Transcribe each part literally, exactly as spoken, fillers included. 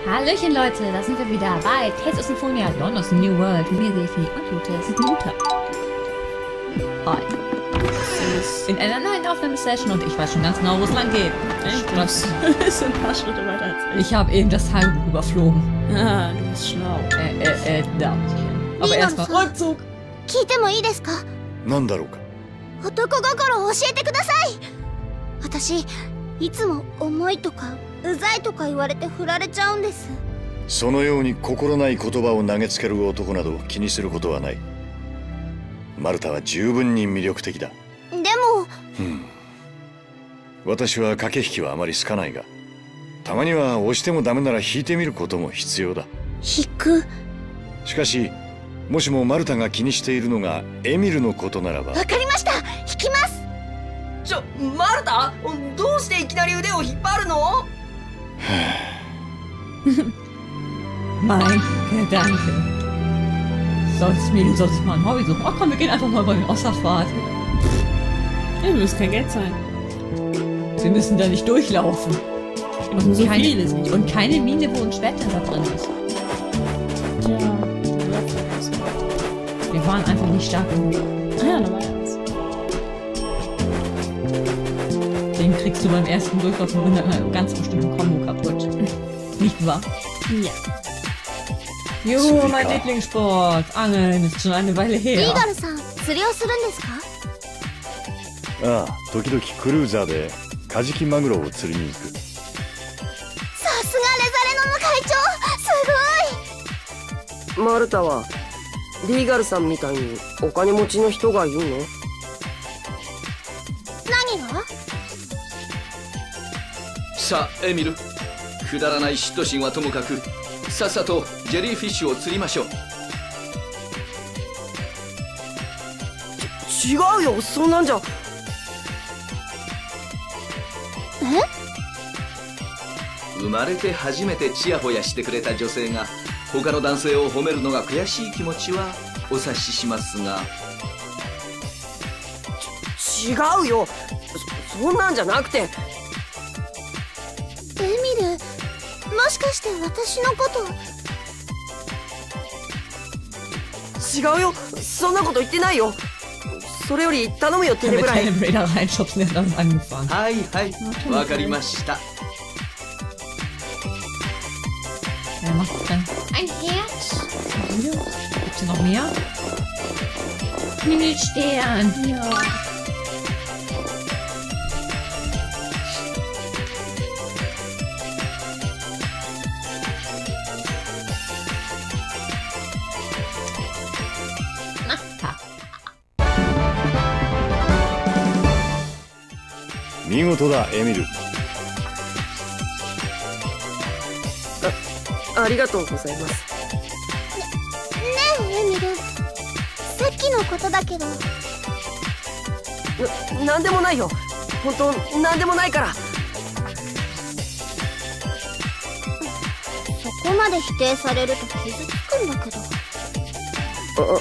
Hallöchen Leute, da sind wir wieder bei Tales of Symphonia, Dawn of the New World. Mir Sefi und Luthers. Luther. Hi. In einer neuen Aufnahmesession und ich weiß schon ganz genau, wo es lang geht. Echt? Das ist ein paar Schritte weiter als ich. Ich habe eben das Tagebuch überflogen. Ah, du bist schlau. Äh, äh, äh, da. Aber erstmal Rückzug. 聞いてもいいですか？ なんだろうか。 男心を教えてください。私いつも重いとかうざいとか言われて振られちゃうんです。 そのように心ない言葉を投げつける男など気にすることはない。マルタは十分に魅力的だ。 でも、 うん、私は駆け引きはあまり好かないが、たまには押してもダメなら引いてみることも必要だ。 引く。 しかしもしもマルタが気にしているのがエミルのことならば。 わかりました。引きます。 ちょ、マルタ、どうしていきなり腕を引っ張るの Mein Gedanke. Sonst Mädel, sonst mal ein Hobby suchen. Oh komm, wir gehen einfach mal bei der Wasserfahrt. Ja, du musst kein Geld zahlen. Wir müssen da nicht durchlaufen. Und, und so keine, viel ist nicht. Und keine Mine, wo ein Schwertender drin ist. Tja, wir waren einfach nicht stark genug. Ja, da war eins. Den kriegst du beim ersten Durchlaufen mit einer ganz bestimmten Kombo kaputt. Nicht wahr? Ja. Juhu, mein Lieblingssport. Angeln ist schon eine Weile her. リーガルさん、釣りをするんですか？ ああ、時々クルーザーでカジキマグロを釣りに行く。 さすがレザレノの会長、すごい。 マルタはリーガルさんみたいにお金持ちの人がいいの？ 何が？ さあエミル、くだらない嫉妬心はともかくさっさとジェリーフィッシュを釣りましょう。 ち違うよ、そんなんじゃ。 え？ 生まれて初めてチヤホヤしてくれた女性が他の男性を褒めるのが悔しい気持ちはお察ししますが。 ち違うよ、そ、そんなんじゃなくて。 エミル、もしかして私のこと違うよ、そんなこと言ってないよ。それより頼むよ、テレブライ。 はいはい、わかりました。 Wer macht denn? Ein Herz. Gibt's hier noch mehr? Himmelstern. Ja. Na, 見事だ、エミル。 ありがとうございます。 ねえエミル、さっきのことだけど。 な、なんでもないよ。本当なんでもないから。 そこまで否定されると傷つくんだけど。 あ、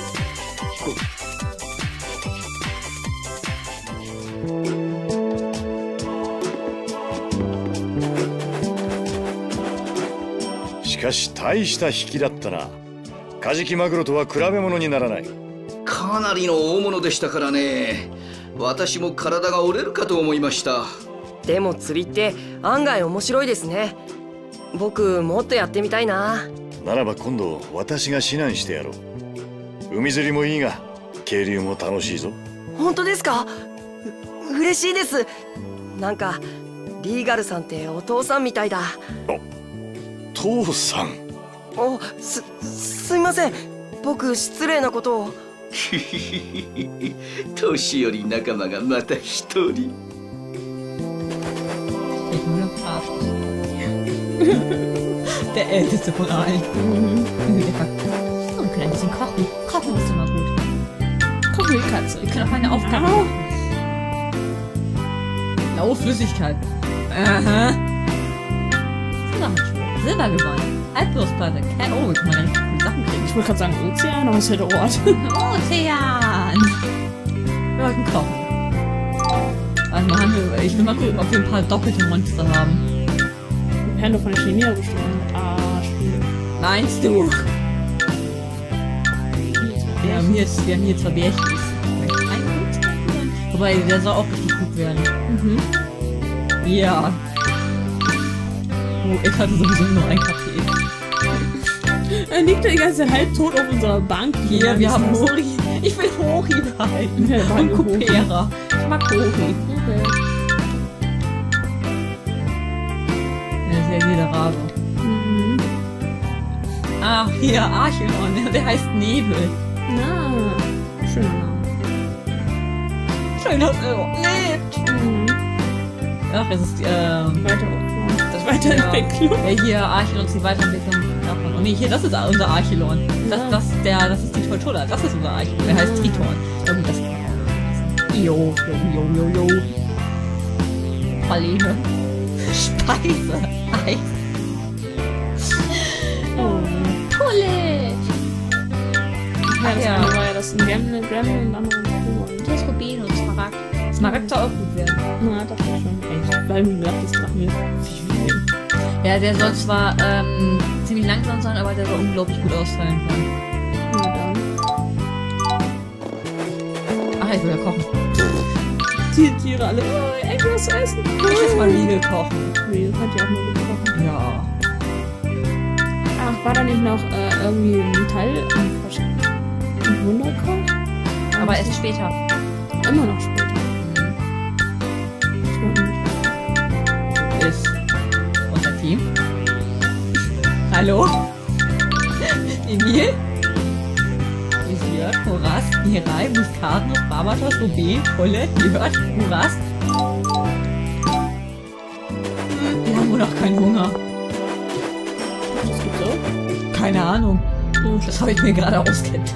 しかし大した引きだったな。カジキマグロとは比べ物にならない。 かなりの大物でしたからね。私も体が折れるかと思いました。 でも釣りって案外面白いですね。僕もっとやってみたいな。 ならば今度私が指南してやろう。海釣りもいいが渓流も楽しいぞ。 本当ですか？う嬉しいです。なんかリーガルさんってお父さんみたいだ。 父さん。 お、す、すいません。僕失礼なことを。 年寄り仲間がまた一人。 Der Älteste von allen. So, wir können ein bisschen kochen. Kochen ist immer gut. Kochen die Katze. Wir können auch eine Aufgabe machen. Blaue Flüssigkeit. Aha. Silber gewonnen. Halbbrustplatte. Oh, ich meine, richtig coole Sachen kriegen. Ich wollte gerade sagen Ozean, aber es ist ja der Ort. Ozean! Wir wollten kochen. Also haben wir, ich will mal gucken, ob wir ein paar doppelte Monster haben. Wir werden doch von der Chemie bestimmt. Arsch. Meinst du? Wir haben hier, wir haben hier zwei Bärchis. Wobei, der soll auch richtig gut werden. Mhm. Ja. Oh, ich hatte sowieso nur ein K P. Er liegt da die ganze Zeit halb tot auf unserer Bank. Hier, wir haben Hori. Ich will Hori behalten. Ja, und Kupera. Ich mag Hori. Okay. Das ist ja jeder Rabe. Mhm. Ach, hier, Archelon. Der heißt Nebel. Na, schöner Name. Schön, dass er lebt. Mhm. Ach, es ist, ähm... Weiter das Weiterentwicklung. Ja, hier, Archelon ist die Weiterentwicklung davon. Oh nee, hier, das ist unser Archelon. Das, Ja. das, der, das ist die Tortola. Das ist unser Archelon. Der heißt Triton. Irgendwie das... Jo, jo, jo, jo, jo. Praline. Speise. Eis. Oh. Pulle. Ja, das Ja. eine war ja das ein Gremlin, Gremlin und andere ein Pokémon. Das ist Rubin und Smaragd. Smaragd soll auch gut werden. Na, das war schon echt. Weil mir gedacht, das Drachen wird viel viel. Ja, der soll zwar ähm, ziemlich langsam sein, aber der soll unglaublich gut ausfallen können. Na dann. Ach, ich will ja kochen. Die Tiere alle, oh, ey, was zu essen. Ich will mal Riegel kochen. Nee, das hat ja auch nur gut kochen. Ja. Ach, war da nicht noch äh, irgendwie ein Teil im Ein Wunderkoch? Aber erst später. Immer noch später. Ist unser Team. Hallo? Emil? Isiert, Horas, Mirai, Muskarnus, Barbatos, Rubin, Pulle, Jört, Horas. Wir haben wohl noch keinen Hunger. Das gibt so. Keine Ahnung. Das habe ich mir gerade ausgedacht.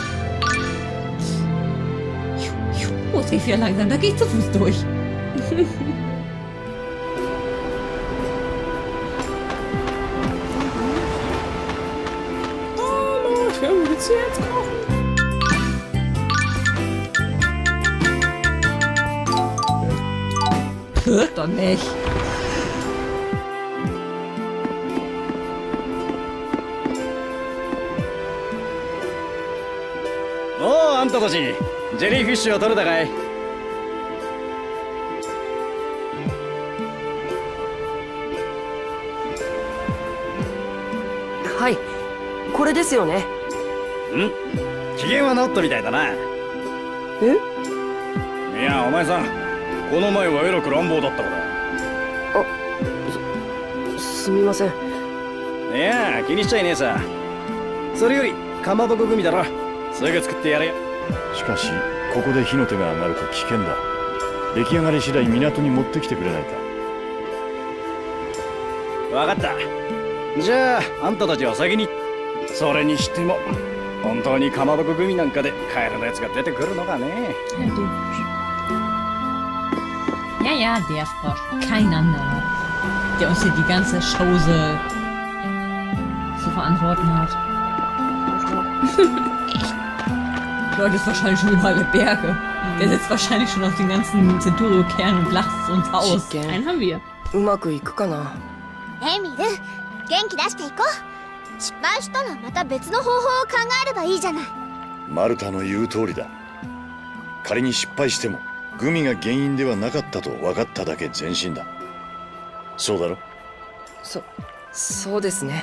Oh, es geht wieder langsam. Da gehe ich zu Fuß durch. Hallo, ich will willst du jetzt kochen? Hört doch nicht. おお、あんたたちジェリーフィッシュを取れたかい？ はい、これですよね。 ん？機嫌は治ったみたいだな。 え？ いや、お前さん、この前はえらく乱暴だったから。 すみません。 いや、気にしちゃいねえさ。それよりかまぼこ組だろ。すぐ作ってやれよ。 しかしここで火の手が上がると危険だ。出来上がり次第港に持ってきてくれないか。 わかった。じゃああんたたちは先に。それにしても本当にかまぼこ組なんかでカエルのやつが出てくるのかね。 Ja, ja, der Frosch. Kein anderer. Der uns hier die ganze Chose zu verantworten hat. Leute, ist wahrscheinlich schon überall Berge. Der sitzt wahrscheinlich schon auf den ganzen Centurio-Kern und lacht uns aus. Einen haben wir. うまくいくかな。 エミル、元気出していこう。失敗したらまた別の方法を考えればいいじゃない。 マルタの言う通りだ。仮に失敗してもグミが原因ではなかったと分かっただけ前進だ。そうだろ？ そ、そうですね。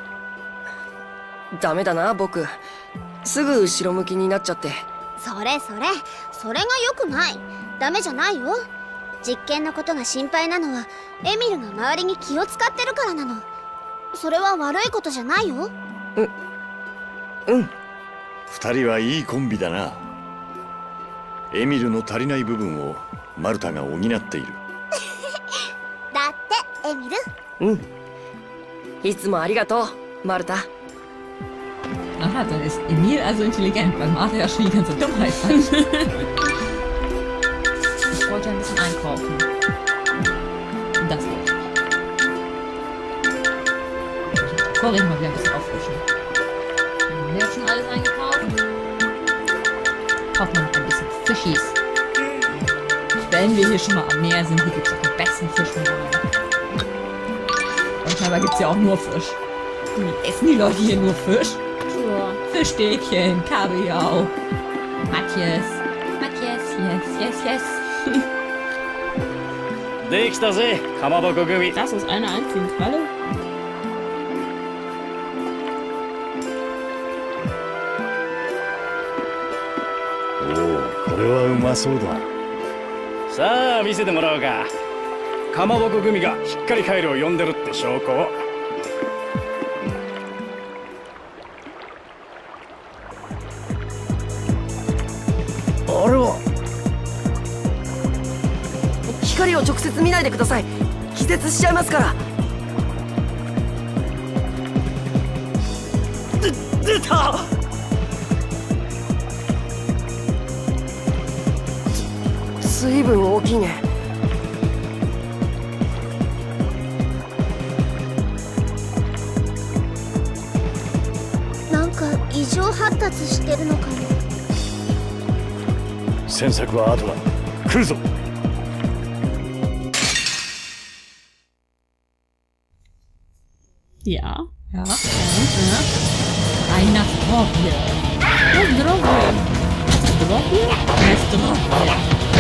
ダメだな、僕。すぐ後ろ向きになっちゃって。 それそれ、それが良くない。ダメじゃないよ。実験のことが心配なのはエミルが周りに気を使ってるからなの。それは悪いことじゃないよ。 う、うん。 二人はいいコンビだな。エミルの足りない部分をマルタが補っている。 だってエミル。 うん。いつもありがとう、マルタ。 Aha, dann ist Emil also intelligent, weil Martha ja schon die ganze Dummheit hat. Ich wollte ein bisschen einkaufen. Und das wollte ich. Vorhin mal wieder ein bisschen auffrischen. Haben wir schon alles eingekauft? Kaufen wir noch ein bisschen Fischis. Wenn wir hier schon mal am Meer sind, hier gibt es auch den besten Fisch von allen. Und scheinbar gibt es ja auch nur Fisch. Essen die Leute hier nur Fisch? Ja. Fischstäbchen, Kabeljau. Matthias. Matthias, yes, yes, yes. できたぜ、かまぼこ組。 Das ist eine einzige Qualle. おお、これはうまそうだ。 さあ見せてもらおうか。かまぼこ組がしっかりカエルを呼んでるって証拠を。 あれは光を直接見ないでください。気絶しちゃいますから。で出た。ずずいぶん大きいね。 なんか異常発達してるのかも。 詮索は後だ。来るぞ。 Ja. Ja. Ein Skorpion. Das ist Drogen. Drogen? Das Skorpion.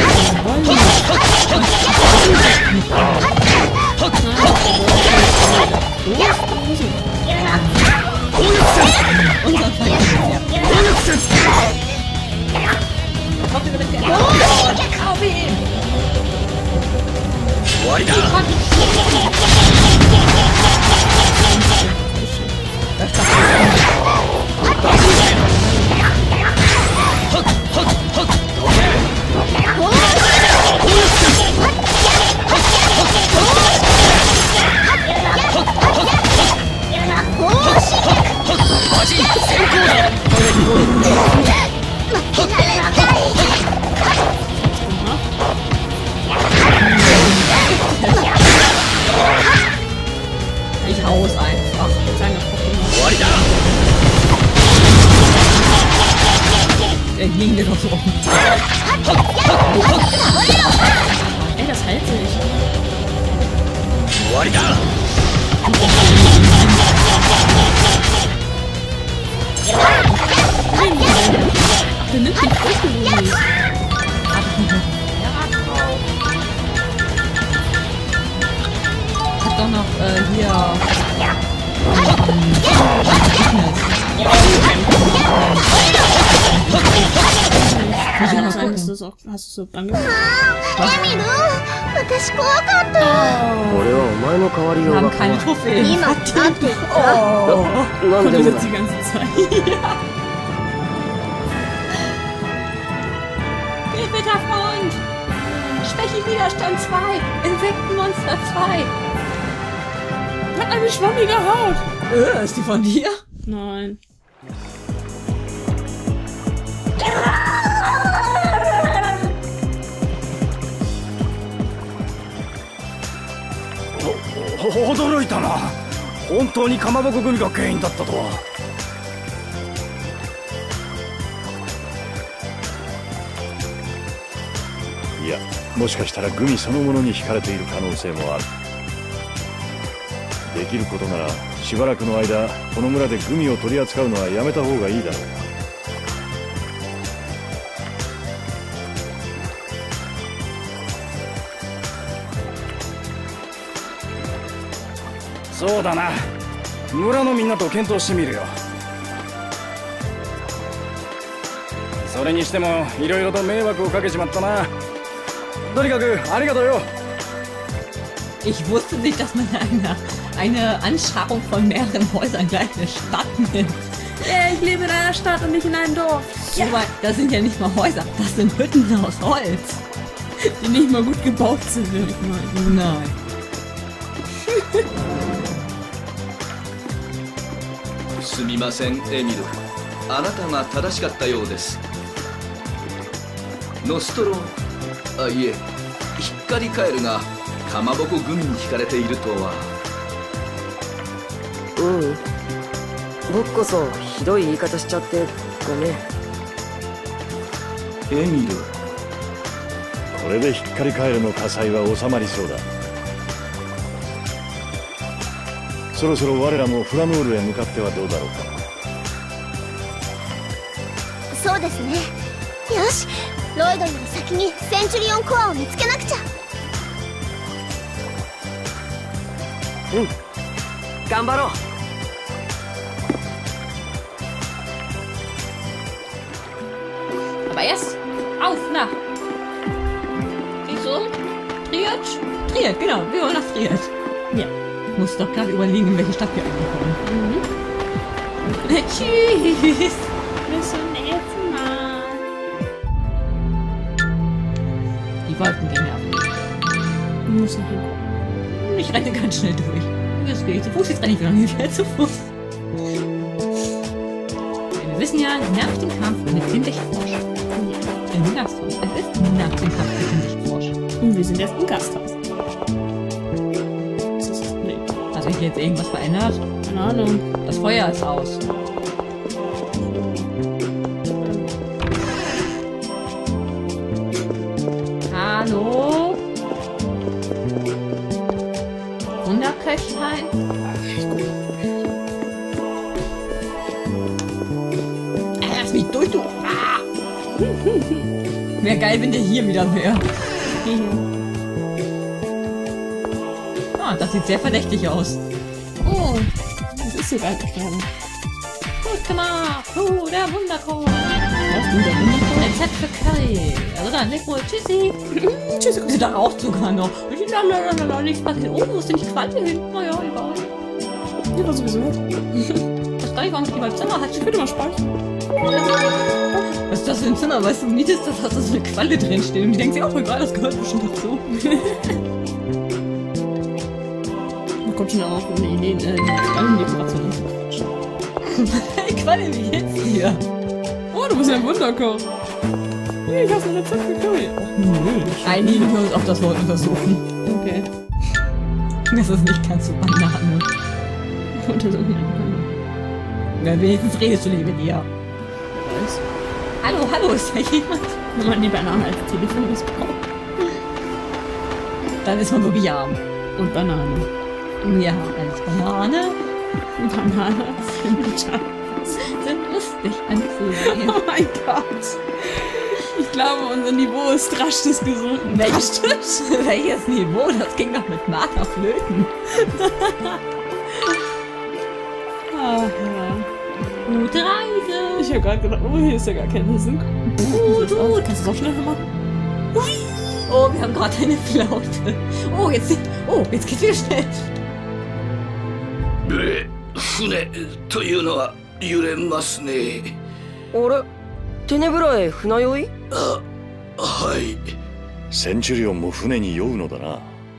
Unser Feind. Kommt über den Kerl. Auf ihn! Ich hau's einfach. Seine Pokémon. Der ging mir doch so um. Ey, das hält sich. Ach, der nimmt die Früchte nicht. Hat doch noch äh, hier. Kann das sein, dass du das auch hast du so angehört? エミル、私怖かった。 俺はお前の代わり Wir よう haben が keine Trophäen. 今会って言った。 Oh. なん Und で du も sitzt die ganze Zeit. Ja. Gewitterfront! Schwächewiderstand zwei! Insektenmonster zwei! Hat eine schwammige Haut. Äh, ist die von dir? Nein. お驚いたな。本当にかまぼこ組が原因だったとは。 いや、もしかしたらグミそのものに惹かれている可能性もある。できることならしばらくの間この村でグミを取り扱うのはやめた方がいいだろう。 そうだな。村のみんなと検討してみるよ。それにしてもいろいろと迷惑をかけちまったな。とにかくありがとうよ。 Ich wusste nicht, dass man eine, eine Anschauung von mehreren Häusern gleich eine Stadt nimmt. Yeah, ich lebe in einer Stadt und nicht in einem Dorf. Ja. Aber das sind ja nicht mal Häuser, das sind Hütten aus Holz. Die nicht mal gut gebaut sind, würde ich meinen. Nein. Sumimasen, すみません、エミル。あなたが正しかったようです。ノストロ、あ、いえ、ヒッカリカエルがかまぼこグミに惹かれているとは。 ううん。僕こそひどい言い方しちゃってごめん。 エミル。 これでヒッカリカエルの火災は収まりそうだ。 そろそろ我らもフラムールへ向かってはどうだろうか。 そうですね。よし、ロイドより先にセンチュリオンコアを見つけなくちゃ。 うん、頑張ろう。 Aber erst auf nach wieso? Triad? Triad, genau, wir wollen nach Triad. Ja, ich muss doch gerade überlegen, in welche Stadt wir angekommen. Mhm. Tschüss. Bis zum nächsten Mal. Die Wolken gehen ja auf. Du musst noch hingucken. Ich renne ganz schnell durch. Jetzt gehe ich zu Fuß, jetzt renne ich wieder nicht zu Fuß. Wir wissen ja, nach dem Kampf findet ziemlich Frosch. Im Gasthaus. Es ist nach dem Kampf ziemlich Frosch. Und wir sind jetzt im Gasthaus. Das ist nee. Also hier jetzt irgendwas verändert? Keine Ahnung. Das Feuer ist aus. Hallo? Wunderköchlein? Lass mich durch, du! Ah! Wäre geil, wenn der hier wieder wäre. Ah, das sieht sehr verdächtig aus. Oh, das ist sogar klein. Gut gemacht! Oh, der Wunderkoch! Was ist der Wunderkoch? Rezept für Curry. Also dann, leg wohl. Tschüssi! Tschüssi! Sie da raucht sogar noch. Lalalala, nichts passiert. Oh, wo ist denn die Qualle hin? Naja, egal. Ja, war sowieso. Das gar nicht, warum ich die beim Zimmer hat. Ich würde mal speichern. Was ist das für ein Zimmer? Weißt du, wie ist das, dass da so eine Qualle drin steht? Und die denkt sich auch, egal, das gehört bestimmt dazu. Da kommt schon auch eine Idee, äh, die Quallendekoration anzuquatschen. Hey, Qualle, wie geht's dir? Oh, du bist ja ein Wunderkoch. Hey, ich habe ein Rezept für Curry. Oh, nö. Einigen wir uns auf das Wort untersuchen. Okay. Das ist nicht ganz so Banane. Untersuchen. Na, wenigstens redest du nicht mit ihr. Was? Hallo, hallo, ist da jemand? Wenn man die Banane als Telefon missbraucht. Dann ist man wirklich arm. Und Banane. Ja, als Banane Banane sind sind lustig anzusehen. Oh mein Gott. Ich glaube, unser Niveau ist drastisch gesunken. Welches, welches Niveau? Das ging doch mit Martha flöten. Ah, ja. Gute Reise. Ich habe gerade gedacht, oh, hier ist ja gar kein Riesen. Uh, du. Kannst du es auch schneller machen? Oh, wir haben gerade eine Flaute. Oh, jetzt, oh, jetzt geht's wieder schnell. 船というのは揺れますね。 あれ、テネブラへ船酔い？ あ、はい。 センチュリオンも船に酔うのだな。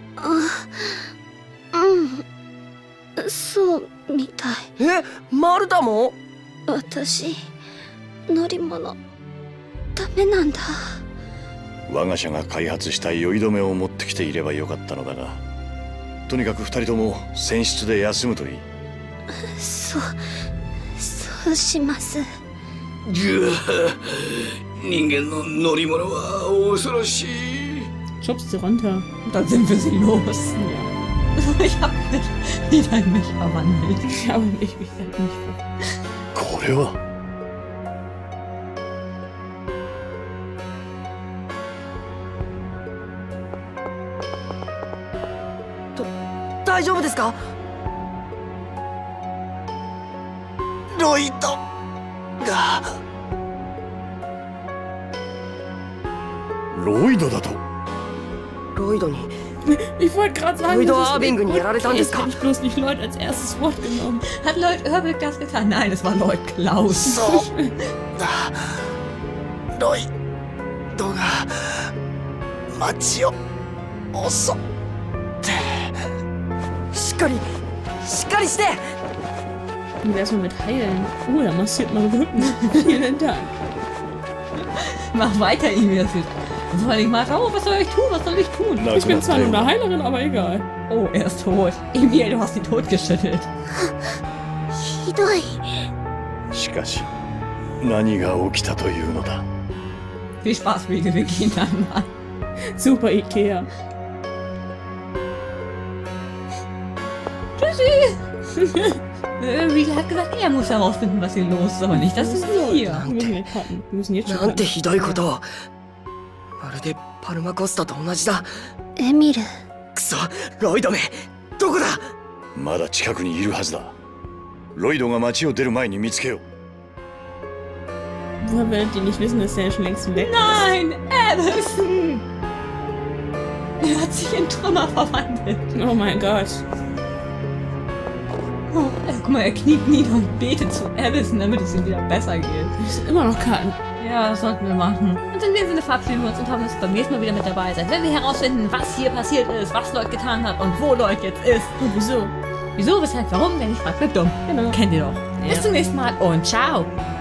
うんそうみたい。 え、マルタも？ 私乗り物ダメなんだ。 我が社が開発した酔い止めを持ってきていればよかったのだが、とにかく二人とも船室で休むといい。 そうそうします。 ぐわ、人間の乗り物は恐ろしい。 Schubst sie runter. Dann sind wir sie los. Ja. Ich hab mich wieder in mich verwandelt. Ich habe mich wieder nicht. これは。 大丈夫ですか？ロイドが。 ロイドだと。 ロイドに。 Ich wollte gerade sagen, Lloyd dass Irving es ja, das ist hätte ich bloß nicht Lloyd als erstes Wort genommen. Hat Lloyd Irving das getan? Nein, es war Lloyd Klaus. そうだ。ロイドが街を襲ってしっかりしっかりして。 Und erstmal mit heilen. Oh, da massiert man Rücken. Vielen Dank. Mach weiter, Emil. Was soll ich machen? Oh, was soll ich tun? Was soll ich tun? Na, Ich bin zwar nur eine Heilerin, aber egal. Oh, er ist tot. Emil, du hast ihn totgeschüttelt. ひどい。 しかし何が起きたというのだ。 Viel Spaß, Wege, wir gehen dann mal. Super Ikea. Tschüssi! Äh, Riedel hat gesagt, er muss herausfinden, was hier los ist, aber nicht, das ist wir. Wir müssen jetzt cutten. Wir müssen jetzt schon なんて cutten. ひどいことを。まるでパルマコスタと同じだ。 エミル。 くそ、ロイドめ、どこだ。 まだ近くにいるはずだ。ロイドが街を出る前に見つけよう。 Woher werdet ihr nicht wissen, dass er schon längst weg ist? Nein, Allison! Er hat sich in Trümmer verwandelt. Oh mein Gott. Oh, also, guck mal, er kniet nieder und betet zu Allison, damit es ihm wieder besser geht. Wir müssen immer noch cutten. Ja, das sollten wir machen. Und in dem Sinne verabschieden wir uns und hoffen, dass ihr beim nächsten Mal wieder mit dabei seid, wenn wir herausfinden, was hier passiert ist, was Lloyd getan hat und wo Lloyd jetzt ist. Und wieso? Wieso, weshalb, warum? Wenn ich fragt, bleibt dumm. Genau. Kennt ihr doch. Ja. Bis zum nächsten Mal und ciao!